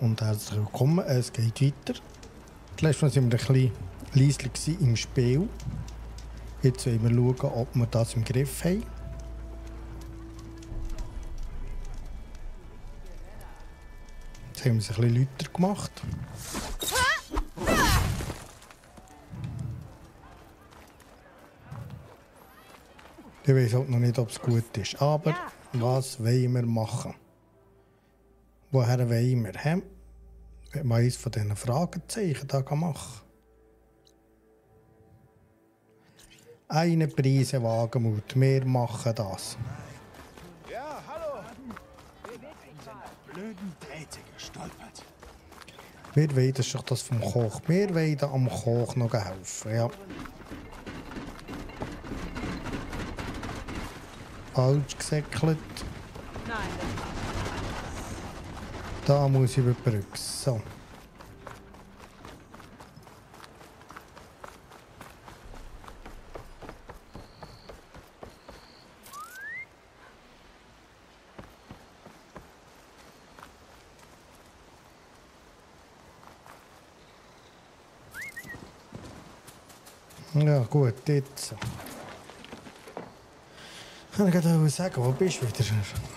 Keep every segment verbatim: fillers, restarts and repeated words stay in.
und herzlich willkommen. Es geht weiter. Letztes Mal waren wir ein bisschen leise im Spiel. Jetzt wollen wir schauen, ob wir das im Griff haben. Jetzt haben wir es ein bisschen lauter gemacht. Ich weiß auch noch nicht, ob es gut ist. Aber ja. Was wollen wir machen? Woher wollen wir? He? Wenn man eines von diesen Fragezeichen da machen. Eine Prise Wagemut. Wir machen das. Ja, hallo. Blöden Drähte gestolpert. Wir wollen, das ist doch das vom Koch. Wir wollen am Koch noch helfen. Ja. Falsch gesäckelt. Nein, da muss ich überbrücken. So. Ja, gut, jetzt. Ich kann gerade sagen, wo bist du wieder?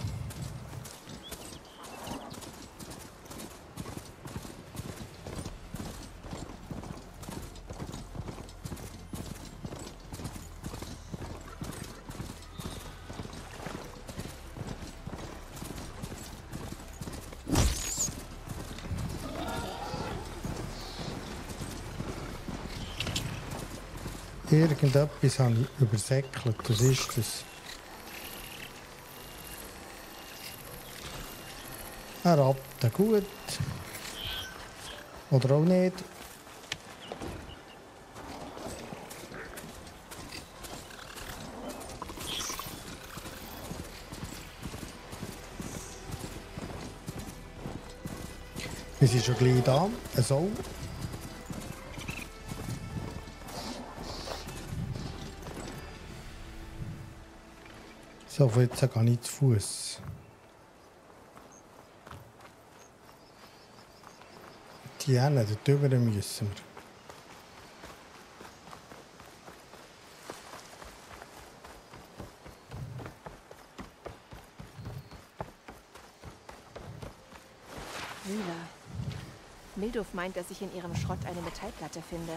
Irgendetwas habe ich übersäckelt. Was ist das? Ein Ratte, gut. Oder auch nicht. Wir sind schon gleich da. So. So, von jetzt gehe ich zu Fuß. Die Hände, dort drüber müssen wir. Müller. Milduf meint, dass ich in ihrem Schrott eine Metallplatte finde.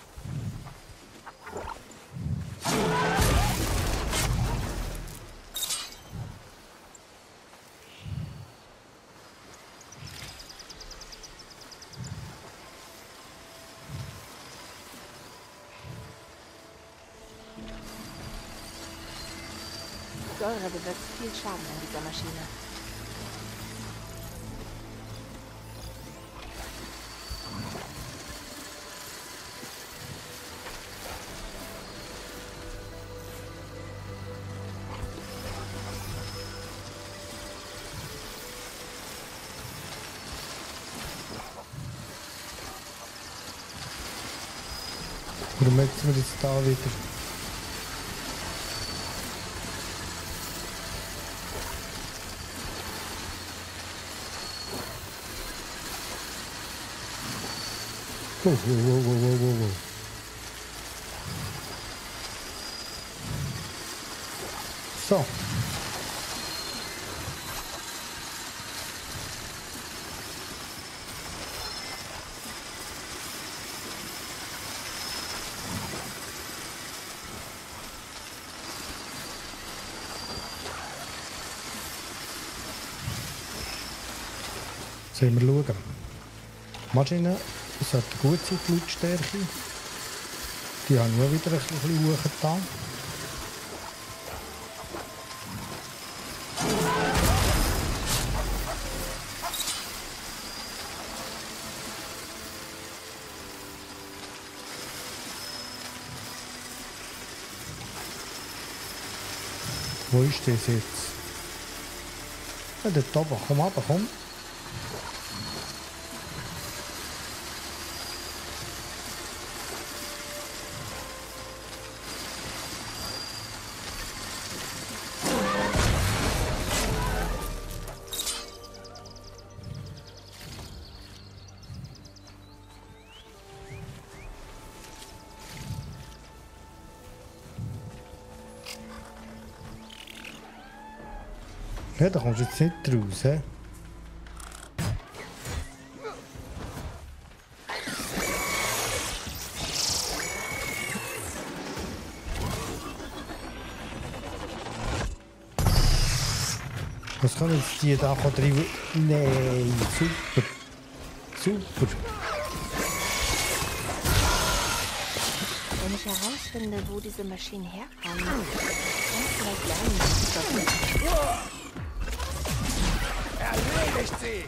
Säure bewirkt viel Schaden an dieser Maschine. Warum möchten wir jetzt da wieder? Oh, oh, oh, oh, oh, oh. So. Sollen wir schauen? Die Maschine sollte gut sein, die Lautstärke. Die haben ja wieder ein bisschen hochgetan. Wo ist das jetzt? Ja, dort oben. Komm runter, komm. Ja, da kommst du jetzt nicht raus, hä? Was kann jetzt die da drin? Nein, super. Super. Wenn ich herausfinde, wo diese Maschinen herkommen, kann ich vielleicht lernen, was zu stoppen. Erledigt sie!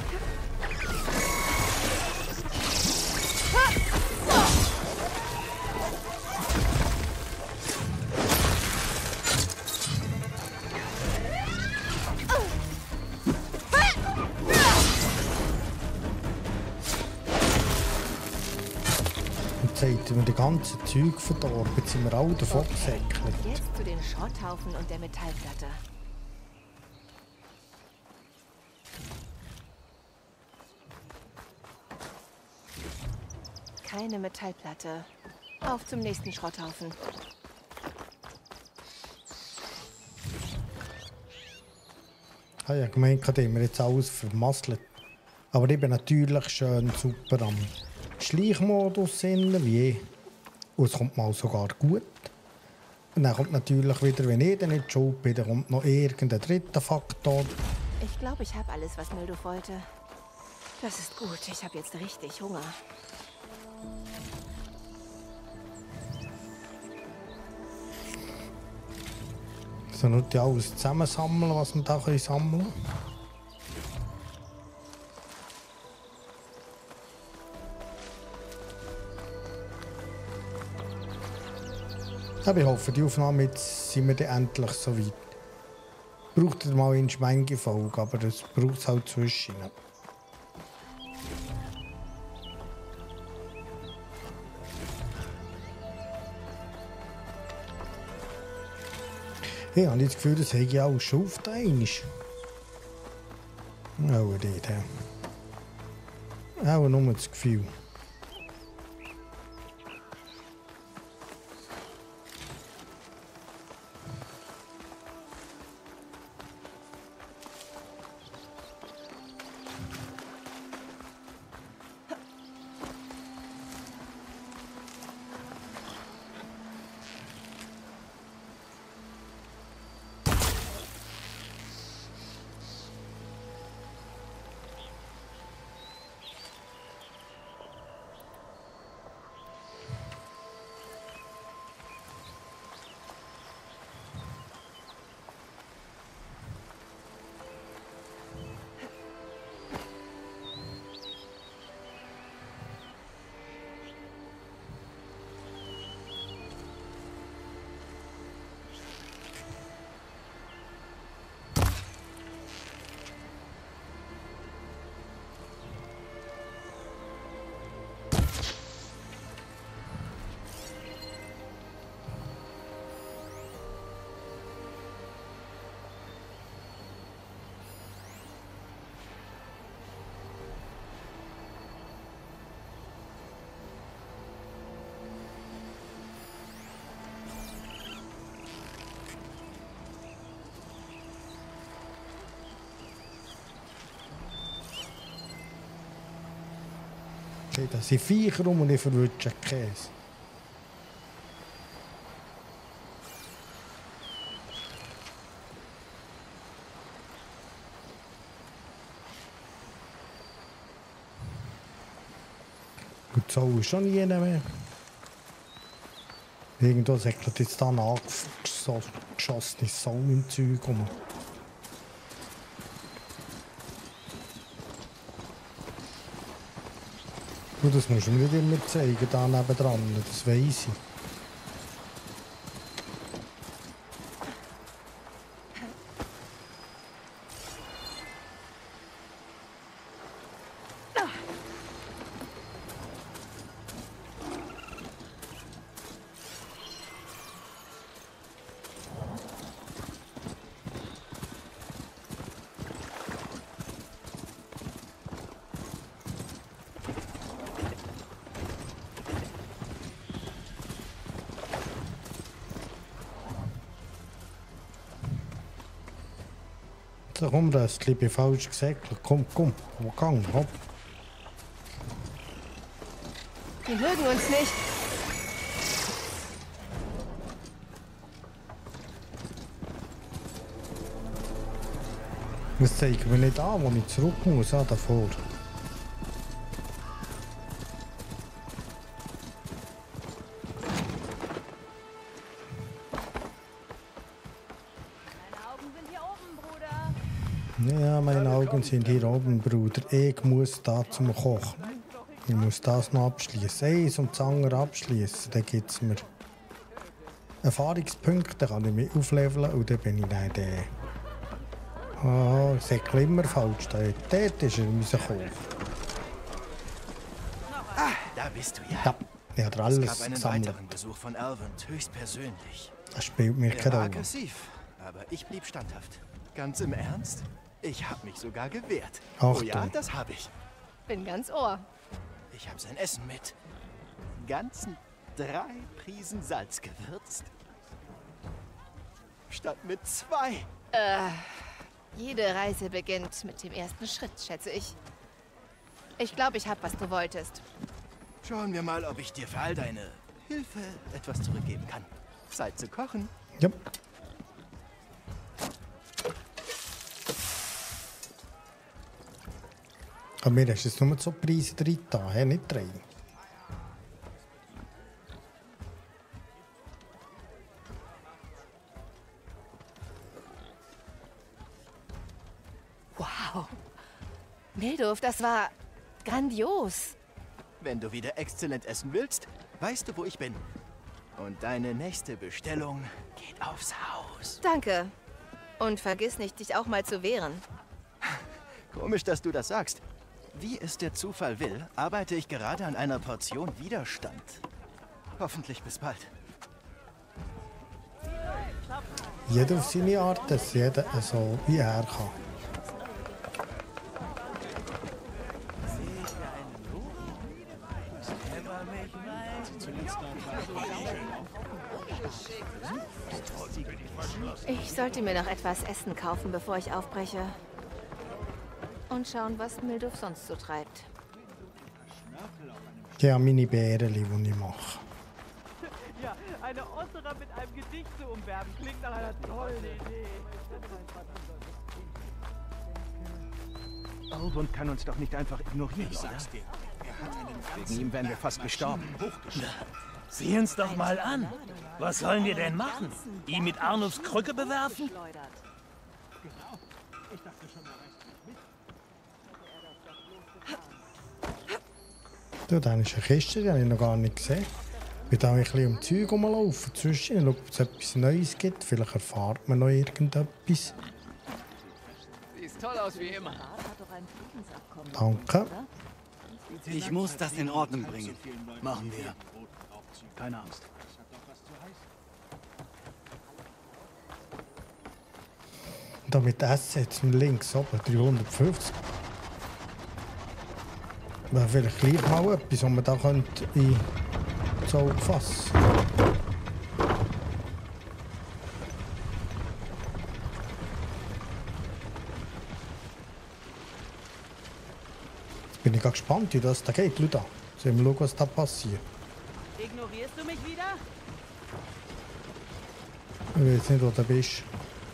Jetzt haben wir die ganze Zeug verdorben, jetzt sind wir alle davon gesäckelt. Und jetzt zu den Schrotthaufen und der Metallplatte. Keine Metallplatte. Auf zum nächsten Schrotthaufen. Ich habe ja gemeint, dass wir jetzt alles vermasselt. Aber ich bin natürlich schön super am Schleichmodus sind, wie und es kommt mal sogar gut. Und dann kommt natürlich wieder, wenn ich dann nicht schuld bin, dann kommt noch irgendein dritter Faktor. Ich glaube, ich habe alles, was Milduff wollte. Das ist gut. Ich habe jetzt richtig Hunger. So, nur die alles zusammensammeln, was wir da sammeln können. Aber ich hoffe, die Aufnahme jetzt sind wir dann endlich so weit. Braucht ihr mal eine Schwenke-Folge, aber das braucht es halt zwischen. Ich habe das Gefühl, das habe ich auch schon auf der einmal. Auch nicht, ja. Auch nur das Gefühl. Da sind Viecher rum und ich verwünsche Käse. Und so ist schon nie mehr. Irgendwo säckelt jetzt da ein angeschossenes Sau im Zeug rum. Und das musst du mir nicht immer zeigen, da nebendran, das weiss ich. komm, Röstli, ich bin falsch gesäckelt. Komm, komm, komm, gang, hopp. Die mögen uns nicht. Das zeigt mir nicht an, wo ich zurück muss, ah, davor. Ja, meine Augen sind hier oben, Bruder. Ich muss da zum Kochen. Ich muss das noch abschließen. Eins und das andere abschließen. Dann gibt es mir Erfahrungspunkte, dann kann ich mich aufleveln und dann bin ich dann der. Oh, ich sehe immer falsch. Dort, dort ist er unser Koch. Ah, da bist du ja. Ja, ich habe Es alles gab einen gesammelt. weiteren Besuch von Alvin, höchstpersönlich. Das spielt mir Er keine war Rolle. aggressiv, aber ich blieb standhaft. Ganz im Ernst? Ich habe mich sogar gewehrt. Ach Oh ja, du. das habe ich. Bin ganz Ohr. Ich habe sein Essen mit ganzen drei Prisen Salz gewürzt. Statt mit zwei. Jede Reise beginnt mit dem ersten Schritt, schätze ich. Ich glaube, ich habe, was du wolltest. Schauen wir mal, ob ich dir für all deine Hilfe etwas zurückgeben kann. Zeit zu kochen. Ja. Aber mir hast jetzt nur so Preise drin da, he? Nicht drei. Wow. Milduf, das war grandios. Wenn du wieder exzellent essen willst, weißt du, wo ich bin. Und deine nächste Bestellung geht aufs Haus. Danke. Und vergiss nicht, dich auch mal zu wehren. Komisch, dass du das sagst. Wie es der Zufall will, arbeite ich gerade an einer Portion Widerstand. Hoffentlich bis bald. Jeder auf seine Art, dass jeder so wie er kann. Ich sollte mir noch etwas Essen kaufen, bevor ich aufbreche. Und schauen, was Milduf sonst so treibt. Ja, meine Bären, die ich mache. Ja, eine Osserer mit einem Gedicht zu umwerben, klingt nach einer tollen Idee. Alvin kann uns doch nicht einfach ignorieren, oder? Wegen ihm wären wir fast gestorben. Sieh uns doch mal an. Was sollen wir denn machen? Ihn mit Arnulfs Krücke bewerfen? Du, da ist eine Kiste, die habe ich noch gar nicht gesehen. Ich bin da ein bisschen um Zeug rumlaufen. Zwischen, ob es etwas Neues gibt. Vielleicht erfahrt man noch irgendetwas. Sieht toll aus wie immer. Danke. Ich muss das in Ordnung bringen. Machen wir. Keine Angst. Und da mit Essen jetzt links oben dreihundertfünfzig. Wäre vielleicht gleich mal etwas, was man da könnte in das Auge fassen. Jetzt bin ich gespannt, wie das da geht, Leute. Sollen wir schauen, was da passiert. Ignorierst du mich wieder? Ich weiß nicht, wo du bist.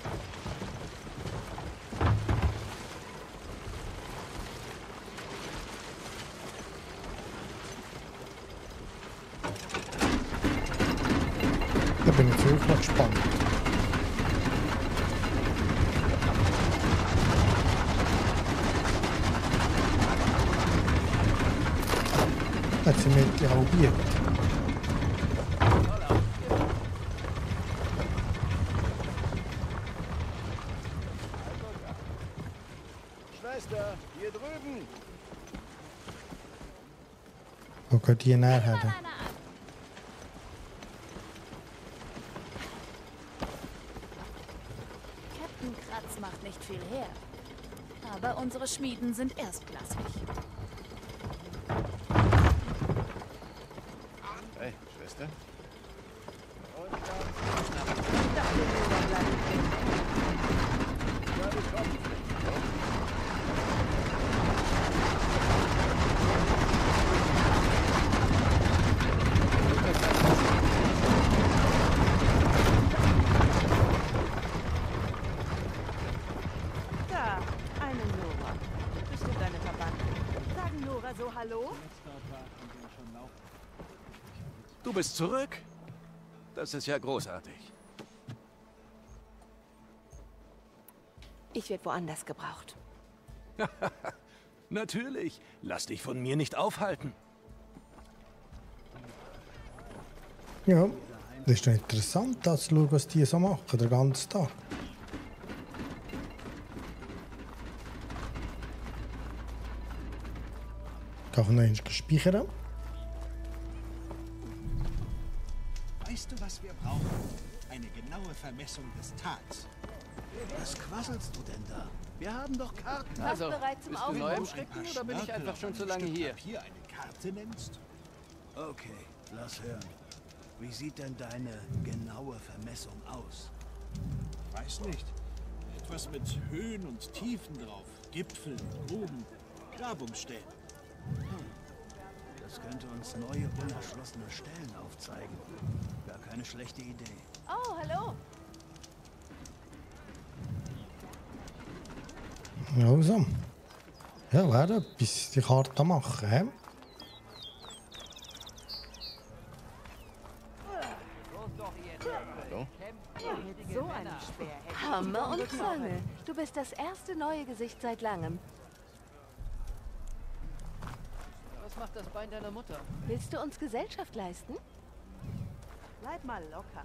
Da bin ich wirklich gespannt. Jetzt sind wir die halbiert. Schwester, hier drüben. Wo geht die näher her? Captain Kratz macht nicht viel her. Aber unsere Schmieden sind erstklassig. Hey, Schwester. Du bist zurück? Das ist ja großartig. Ich werde woanders gebraucht. Natürlich. Lass dich von mir nicht aufhalten. Ja, das ist doch interessant, da zu schauen, was die so machen, den ganzen Tag. Kann ich noch einmal speichern? Weißt du, was wir brauchen? Eine genaue Vermessung des Tals. Was quasselst du denn da? Wir haben doch Karten. Also, bereit zum bist du neu im Aufbruch? Schrecken oder bin ich einfach schon zu lange hier? Hier eine Karte nennst? Okay, lass hören. Wie sieht denn deine genaue Vermessung aus? Weiß nicht. Etwas mit Höhen und Tiefen drauf. Gipfeln, Gruben, Grabungsstellen. Das könnte uns neue, unerschlossene Stellen aufzeigen. Gar keine schlechte Idee. Oh, hallo. Also. Ja, werden etwas die Karte machen, hä? So einen Speer. Hammer und Zange. Du bist das erste neue Gesicht seit langem. Was macht das Bein deiner Mutter? Willst du uns Gesellschaft leisten? Bleib mal locker.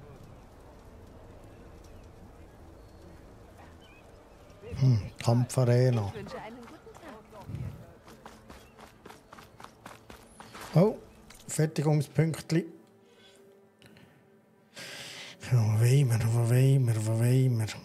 Hm, Kampfarena. Ich wünsche einen guten Tag. Oh, Fertigungspünktli. Ja, wo wollen wir, wo wollen wir, wo wollen wir?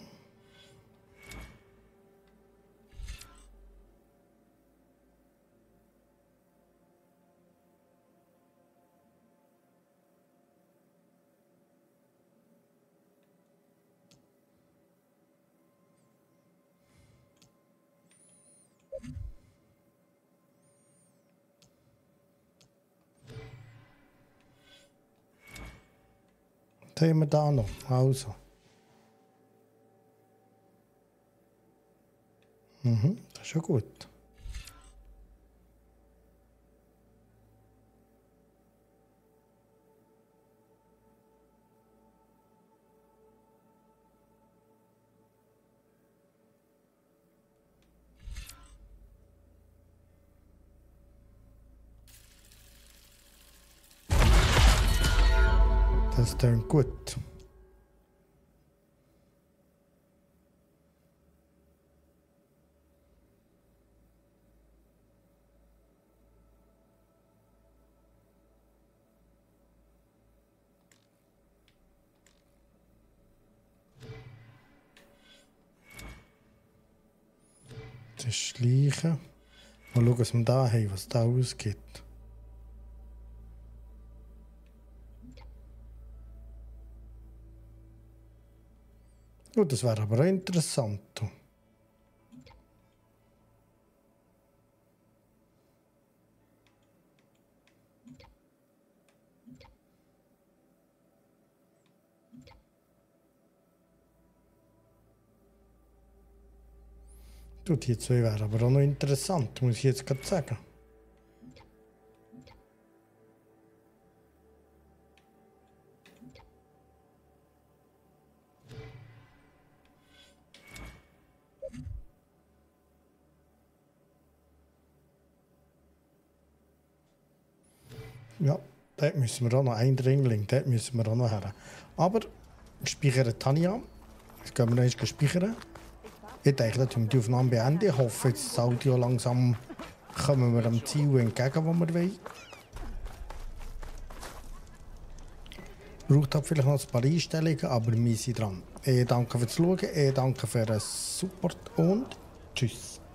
Was haben wir da noch? Also. Mhm, das ist schon gut. Das klingt gut. Das Schleichen. Mal schauen, was wir da haben, was da ausgibt. Oh, das wäre aber auch interessant. Du, die zwei wären aber auch noch interessant, muss ich jetzt gerade sagen. Ja, dort müssen wir auch noch Eindringling, dort müssen wir auch noch her. Aber speichern Tanja. Jetzt gehen wir noch einmal speichern. Ich denke, dass wir die Aufnahme beenden. Ich hoffe, jetzt das Audio langsam kommen wir dem Ziel entgegen, das wir wollen. Braucht halt vielleicht noch ein paar Einstellungen, aber wir sind dran. Ich danke fürs Schauen, ich danke für den Support und tschüss.